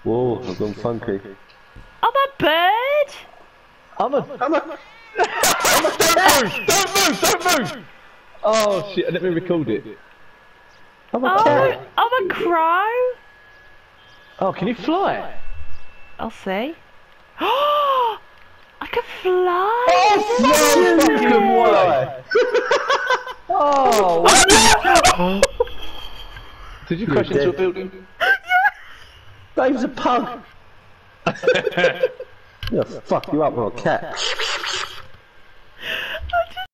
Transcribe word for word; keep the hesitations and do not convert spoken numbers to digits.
Whoa, I've gone funky. I'm a bird! I'm a... I'm a... I'm a... Don't move! Don't move! Don't move! Oh shit, let me record it. I'm a Oh, cat. I'm a crow! Oh, can you fly? I'll see. Oh! I can fly! Oh, no fucking way! Oh! Did you crash into a building? Dave's a pug! Yeah, fuck you up with a cat.